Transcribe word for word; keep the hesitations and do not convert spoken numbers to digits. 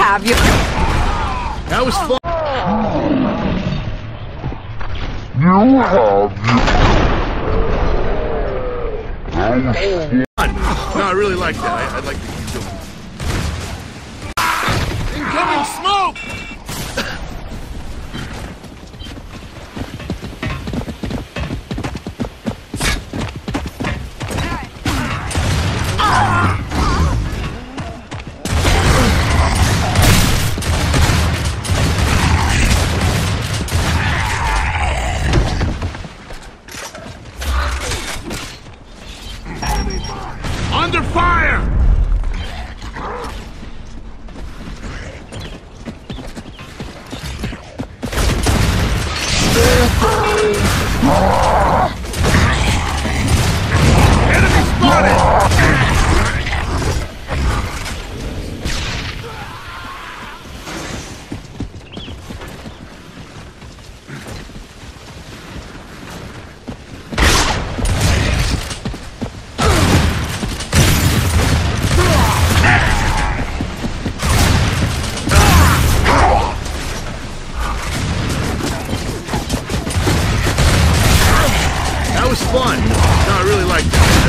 have you. That was fun. You have you. No, I really like that. I, I'd like to keep doing it. Incoming smoke! Under fire! Enemy spotted! That was fun. No, I really liked that.